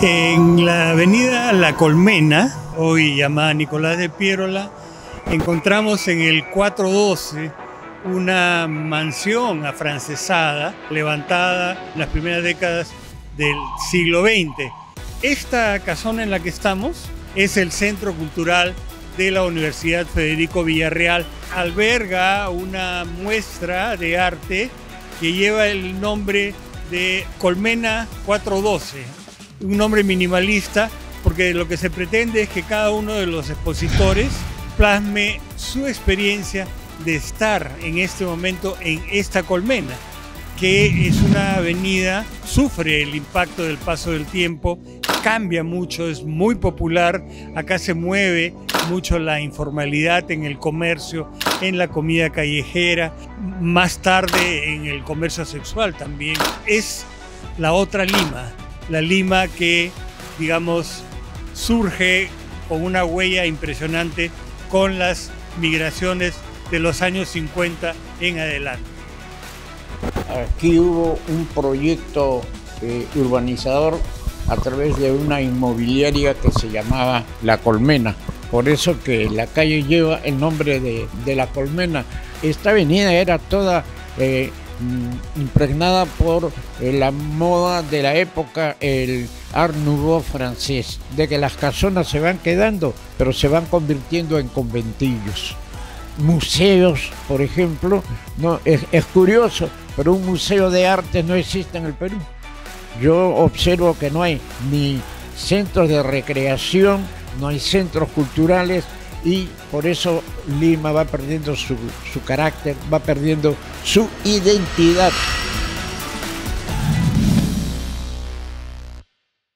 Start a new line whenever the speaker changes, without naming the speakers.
En la avenida La Colmena, hoy llamada Nicolás de Piérola, encontramos en el 412 una mansión afrancesada levantada en las primeras décadas del siglo XX. Esta casona en la que estamos es el Centro Cultural de la Universidad Federico Villarreal. Alberga una muestra de arte que lleva el nombre de Colmena 412. Un nombre minimalista porque lo que se pretende es que cada uno de los expositores plasme su experiencia de estar en este momento en esta colmena, que es una avenida, sufre el impacto del paso del tiempo, cambia mucho, es muy popular, acá se mueve mucho la informalidad en el comercio, en la comida callejera, más tarde en el comercio sexual también. Es la otra Lima, la Lima que, digamos, surge con una huella impresionante con las migraciones de los años 50 en adelante.
Aquí hubo un proyecto urbanizador a través de una inmobiliaria que se llamaba La Colmena. Por eso que la calle lleva el nombre de La Colmena. Esta avenida era toda impregnada por la moda de la época, el Art Nouveau francés, de que las casonas se van quedando, pero se van convirtiendo en conventillos. Museos, por ejemplo, no es curioso, pero un museo de arte no existe en el Perú. Yo observo que no hay ni centros de recreación, no hay centros culturales, y por eso Lima va perdiendo su carácter, va perdiendo su identidad.